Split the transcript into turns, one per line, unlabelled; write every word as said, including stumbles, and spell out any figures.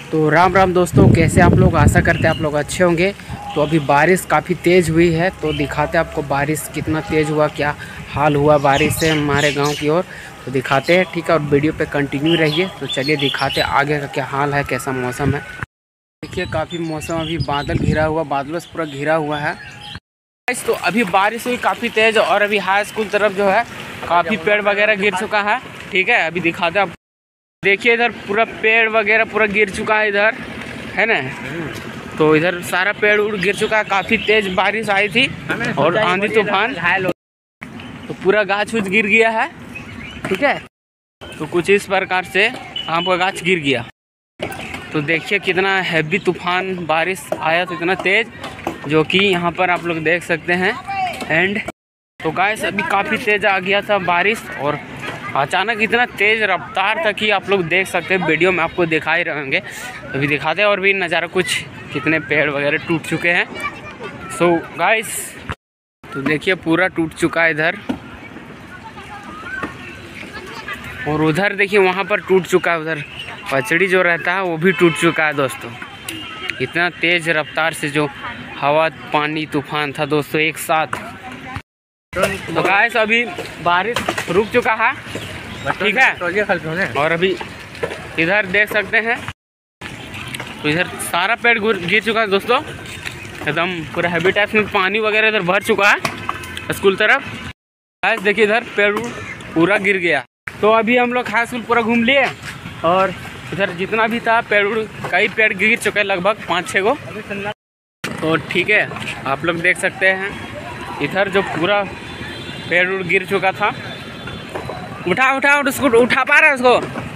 तो राम राम दोस्तों, कैसे आप लोग? आशा करते हैं आप लोग अच्छे होंगे। तो अभी बारिश काफ़ी तेज़ हुई है, तो दिखाते हैं आपको बारिश कितना तेज़ हुआ, क्या हाल हुआ बारिश से हमारे गांव की ओर। तो दिखाते हैं, ठीक है। और वीडियो पे कंटिन्यू रहिए। तो चलिए दिखाते हैं आगे का क्या हाल है, कैसा मौसम है। देखिए काफ़ी मौसम अभी बादल घिरा हुआ, बादलों से पूरा घिरा हुआ है। तो अभी बारिश हुई काफ़ी तेज़, और अभी हाई स्कूल तरफ जो है काफ़ी पेड़ वगैरह गिर चुका है। ठीक है, अभी दिखाते हैं आप। देखिए इधर पूरा पेड़ वगैरह पूरा गिर चुका है, इधर है ना। तो इधर सारा पेड़ उड़ गिर चुका है, काफ़ी तेज़ बारिश आई थी और आंधी तूफान, तो पूरा गाछ उछ गिर गया है। ठीक है, तो कुछ इस प्रकार से आम का गाछ गिर गया। तो देखिए कितना हैवी तूफान बारिश आया, तो इतना तेज़ जो कि यहाँ पर आप लोग देख सकते हैं। एंड तो गाइस अभी काफ़ी तेज़ आ गया था बारिश, और अचानक इतना तेज़ रफ्तार था कि आप लोग देख सकते हैं, वीडियो में आपको दिखा ही रहेंगे। अभी दिखाते हैं और भी नज़ारा, कुछ कितने पेड़ वगैरह टूट चुके हैं। सो गाइस तो देखिए पूरा टूट चुका है इधर, और उधर देखिए वहाँ पर टूट चुका है। उधर पचड़ी जो रहता है वो भी टूट चुका है दोस्तों। इतना तेज़ रफ्तार से जो हवा पानी तूफान था दोस्तों एक साथ। तो गाइस अभी बारिश रुक चुका है, ठीक है। और अभी इधर देख सकते हैं, तो इधर सारा पेड़ गिर चुका है दोस्तों, एकदम पूरा हैवी टाइप में पानी वगैरह इधर भर चुका है स्कूल तरफ। गाइस देखिए इधर पेड़ पूरा गिर गया। तो अभी हम लोग हाई स्कूल पूरा घूम लिए, और इधर जितना भी था पेड़ कई पेड़ गिर चुके हैं, लगभग पाँच छः गो। तो ठीक है, आप लोग देख सकते हैं इधर जो पूरा पेड़ उड़ गिर चुका था। उठा उठा उसको, उठा पा रहा है उसको।